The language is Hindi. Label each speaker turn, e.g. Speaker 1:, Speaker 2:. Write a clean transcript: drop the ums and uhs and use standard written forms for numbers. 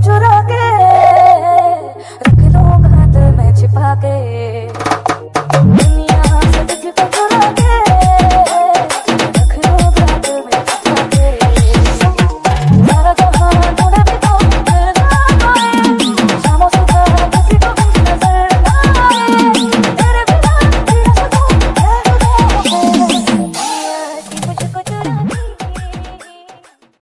Speaker 1: चुरा के रख लूंगा दिल में छिपा के।